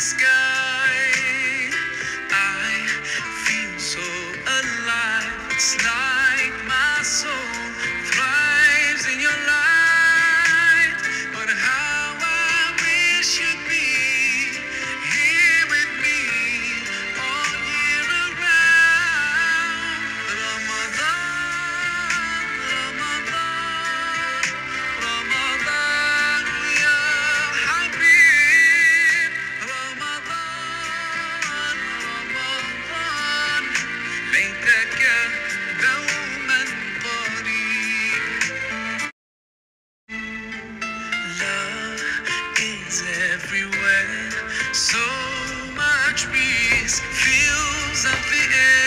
sky. I feel so alive. It's like my soul thrives in your light. But how I wish you'd be here with me all year around. Ramadan, Ramadan, Ramadan, ya Habib. Ramadan, Ramadan, ليتك دوما قريب. Love is everywhere. So much peace fills up the air.